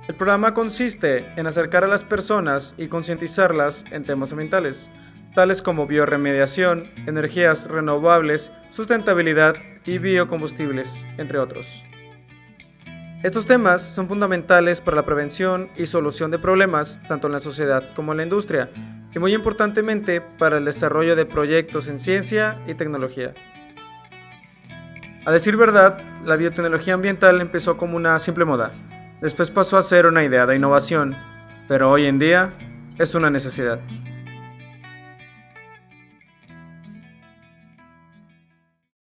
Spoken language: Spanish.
El programa consiste en acercar a las personas y concientizarlas en temas ambientales, tales como bioremediación, energías renovables, sustentabilidad y biocombustibles, entre otros. Estos temas son fundamentales para la prevención y solución de problemas tanto en la sociedad como en la industria, y muy importantemente para el desarrollo de proyectos en ciencia y tecnología. A decir verdad, la biotecnología ambiental empezó como una simple moda, después pasó a ser una idea de innovación, pero hoy en día es una necesidad.